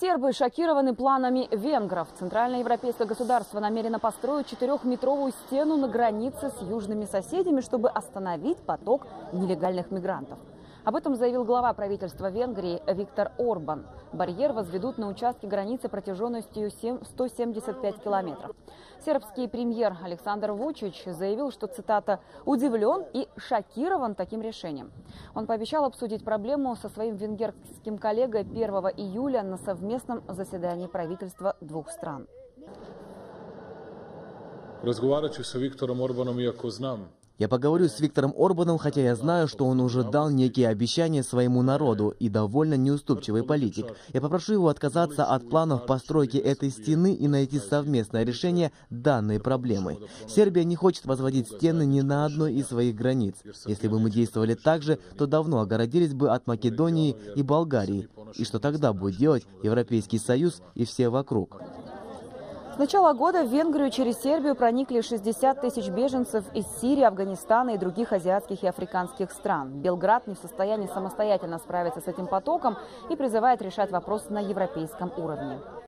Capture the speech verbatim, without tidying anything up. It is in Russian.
Сербы шокированы планами венгров. Центральноевропейское государство намерено построить четырехметровую стену на границе с южными соседями, чтобы остановить поток нелегальных мигрантов. Об этом заявил глава правительства Венгрии Виктор Орбан. Барьер возведут на участке границы протяженностью сто семьдесят пять километров. Сербский премьер Александр Вучич заявил, что, цитата, «удивлен и шокирован таким решением». Он пообещал обсудить проблему со своим венгерским коллегой первого июля на совместном заседании правительства двух стран. Я поговорю с Виктором Орбаном, хотя я знаю, что он уже дал некие обещания своему народу и довольно неуступчивый политик. Я попрошу его отказаться от планов постройки этой стены и найти совместное решение данной проблемы. Сербия не хочет возводить стены ни на одной из своих границ. Если бы мы действовали так же, то давно огородились бы от Македонии и Болгарии. И что тогда будет делать Европейский Союз и все вокруг? С начала года в Венгрию через Сербию проникли шестьдесят тысяч беженцев из Сирии, Афганистана и других азиатских и африканских стран. Белград не в состоянии самостоятельно справиться с этим потоком и призывает решать вопрос на европейском уровне.